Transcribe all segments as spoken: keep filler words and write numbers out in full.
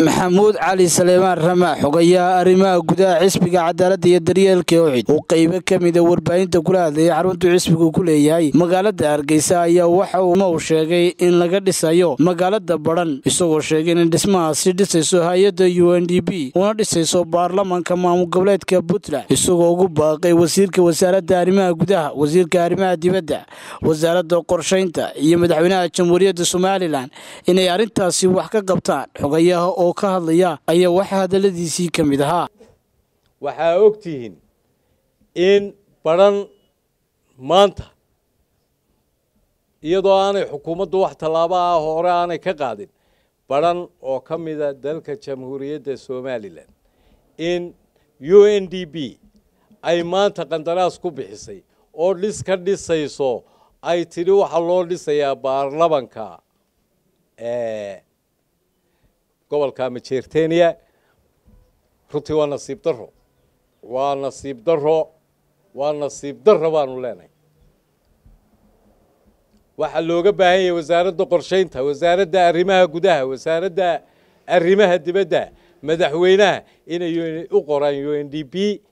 محمود علي سليمان رماح xogayaa arrimaha gudaha xisbiga cadaaladda iyo daryeelka Ucid oo qayb ka mid ah warbaahinta kula hadlay xarunta xisbigu ku leeyahay magaalada Hargeysa ayaa waxa uu sheegay in laga dhisayo magaalada Badhan isagoo sheegay in dhismahaasi dhisayso hay'adda U N D P oo dhisayso baarlamaanka maamul goboleedka Puntland isagoo ugu baaqay wasiirka wasaaradda arrimaha gudaha wasiirka arrimaha dibadda wasaaradda qorsheynta iyo madaxweynaha jamhuuriyadda Soomaaliland inay arintaasi wax ka qabtaan xogayaha oo ka hadlaya ayaa waxa hadaladiisii ka mid ahaa waxa ogtihiin in Badhan maanta iyadoo aanay xukuumaddu wax talaabo ah hore aanay ka qaadin Badhan oo ka mid ah dalka jamhuuriyadda Soomaaliland in U N D P ay maanta qandaraas ku bixisay oo dhis ka dhisayso ay tiri waxa loo dhisayaa baarlamaanka ee gobolka Majeerteeniya runtii waa nasiib darro waa nasiib darro waa nasiib darro baanu leenahay waxa looga baahan yahay wasaaradda qorsheynta wasaaradda arrimaha gudaha wasaaradda arrimaha dibadda madaxweynaha inay u qoraan U N D P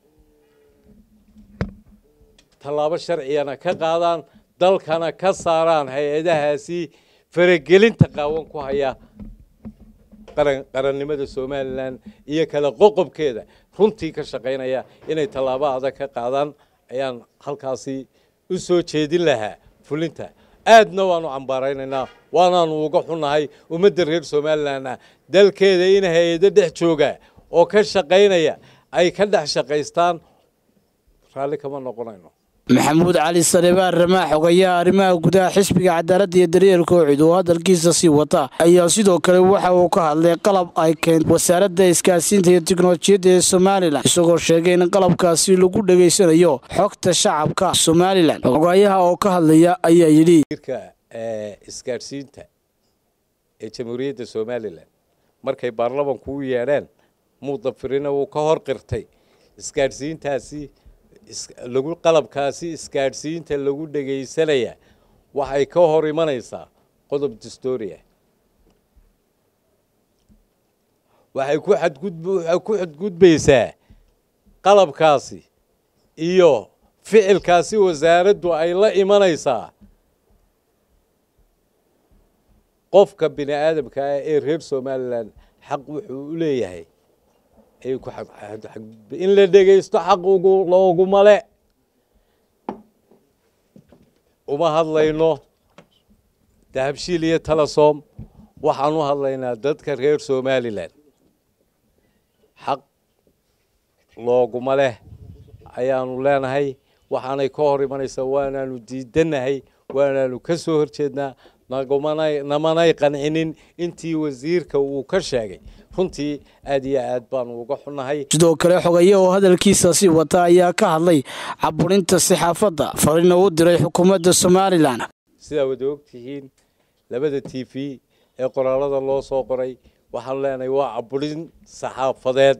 talaabo sharciyana ka qaadaan dalkana ka saaraan hay'adahaasi faragelinta qaawan ku haya qarannimada Soomaaliland iyo kala qoqobkeeda runtii ka shaqeynaya inay talaabo adag ka qaadaan ayaan halkaasi u soo jeedin lahaa fulinta aadna waanu cambaaraynaa waanaanu uga xunahay ummadda reer Soomaaliland dalkeeda in hay'ado dhex jooga oo ka shaqeynaya ay ka dhex shaqeystaan raali kama noqonayno محمود علي سليمان رماح xogayaa arrimaha gudaha xisbiga cadaaladda iyo daryeelka Ucid oo hadalkiisa sii wata ayaa sidoo kale waxa uu ka hadlay qalab ay keentay wasaaradda isgaarsiinta iyo tiknoolajiyadda ee Soomaaliland isagoo sheegay in qalabkaasi lagu dhageysanayo xogta shacabka Soomaaliland xogayaha oo ka hadlaya ayaa yiri isgaarsiinta ee jamhuuriyadda Soomaaliland markay baarlamaanku u yeedheen mudafirina uu ka hor qirtay isgaarsiintaasi lagu qalabkaasi isgaarsiinta lagu dhageysanaya waxay ka hor imanaysaa qodob dastuuriya waxay ku xadgudbay ku xadgudbaysaa qalabkaasi iyo ficilkaasi wasaaraddu ay la imanaysaa qofka bini aadamka ee reer Soomaaliland xaq wuxuu u leeyahay in la dhageysto xaq ugu loogu male uma hadlayno dahabshiil iyo Telesom waxaan u hadlaynaa dadka reer Soomaaliland xaq loogu male ayaanu leenahay waxaanay ka hor imanaysaa waanaanu diidanahay waanaanu ka soo horjeednaa nagumanay namanay qancinin intii wasiirka uu ka sheegay runtii aad iyo aad baan uga xunahay sidoo kale xogayaa oo hadalkiisa si wata ayaa ka hadlay caburinta saxaafadda fariin uu diray xukuumadda Soomaaliland sida wada ogtihiin labada T V ee qoraalada loo soo qoray waxaan leenahay waa caburin saxaafadeed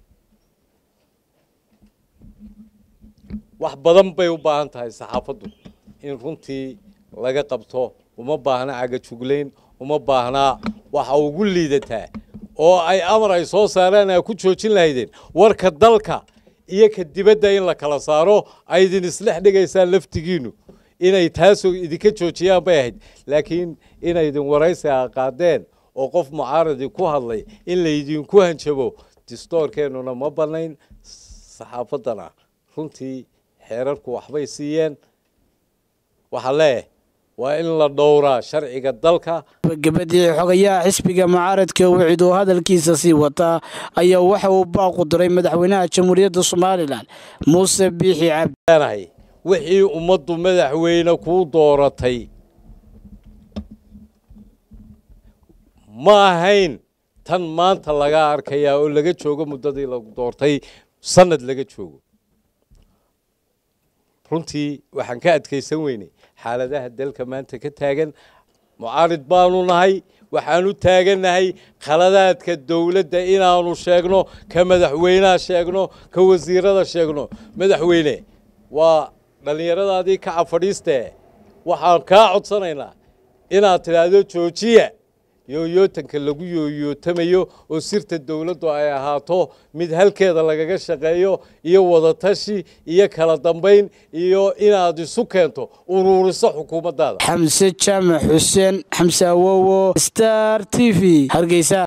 wax badan bay u baahan tahay saxaafaddu in runtii laga qabto uma baahna caga jugleyn uma baahna waxa ugu liidataa oo ay amar ay soo saareen ay ku joojin lahaydeen warka dalka iyo ka dibadda in la kala saaro ay idin islex dhigaysaan laftigiinu inay taas idinka joojiyaan bay ahayd laakiin inay idin waraysi qaadeen oo qof mucaaradi ku hadlay in la idinku hanjabo distoorkeenuna ma banayn saxaafaddana runtii xeerarku waxbay siiyeen waxa leeyahay waa in la dhowraa sharciga dalka gabadhii xogayaa xisbiga mucaaradka Ucid oo hadalkiisa sii wata ayaa waxa uu baaq u diray madaxweynaha jamhuuriyadda Soomaaliland Muuse Biixi Cabdi wixii ummaddu madaxweyne ku dooratay ma ahayn tan maanta laga arkaya oo laga joogo muddadii la doortay sanad laga joogo runtii waxaan ka adkaysan weynay xaaladaha dalka maanta ka taagan mucaarid baanu nahay waxaanu taaganahay khaladaadka dawladda inaanu sheegno ka madaxweynaha sheegno ka wasiirada sheegno madaxweyne waa dhalinyaradaadii ka fadhiistay waxaan ka codsanaynaa inaad tiraahdo joojiya yooyootanka lagu yooyootamayo oo sirta dawladdu ay ahaato mid halkeeda lagaga shaqeeyo iyo wadatashi iyo kala dambayn iyo inaad isu keento ururiso xukuumaddaada. Xamse Jaamac Xuseen Xamse Awowo Star T V Hargeysa.